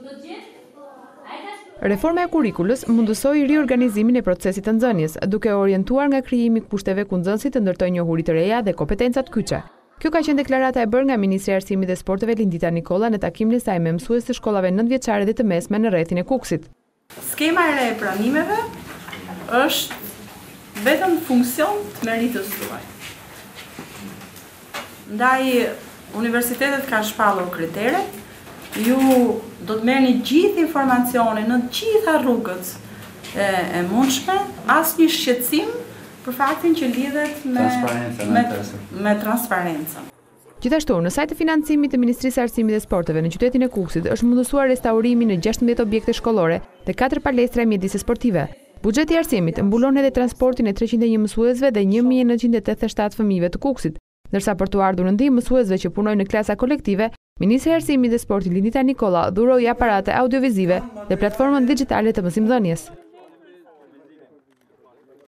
Reforma e kurikulës mundësoi riorganizimin e procesit të nxënjes, duke orientuar nga krijimi i kushteve ku nxënësit të ndërtojnë njohuri të reja dhe kompetencat kyçe. Kjo ka qenë deklarata e bërë nga Ministri i Arsimit dhe Sporteve Lindita Nikolla në takimin e saj me mësues të shkollave 9-vjeçare dhe të mesme në rrethin e Kukësit. Skema e re e pranimeve është vetëm funksion të meritës tuaj. Ndaj universitetet kanë shpallur kriteret, ju do të merrni gjithë informacionin në gjitha rrugët e mundshme, asnjë shqetësim për faktin që lidhet me transparencën. Gjithashtu, në sajt të financimit të Ministrisë së Arsimit dhe Sporteve në qytetin e Kukësit është mundësuar restaurimi në 16 objekte shkollore dhe 4 palestra e mjedisë sportive. Buxheti i arsimit mbulon edhe transportin e 301 mësuesve dhe 1987 fëmijëve të Kukësit, ndërsa për të ardhur në ndihmë mësuesve që punojnë në klasa kolektive, Ministri i Arsimit dhe Sportit Lindita Nikolla dhuroi aparate audiovizive dhe platformën digjitale të mësimdhënies.